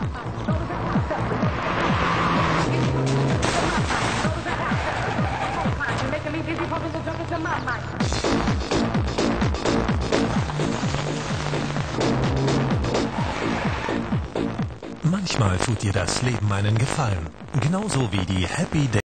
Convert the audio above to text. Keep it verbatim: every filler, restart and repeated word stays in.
Manchmal tut dir das Leben einen Gefallen. Genauso wie die Happy Days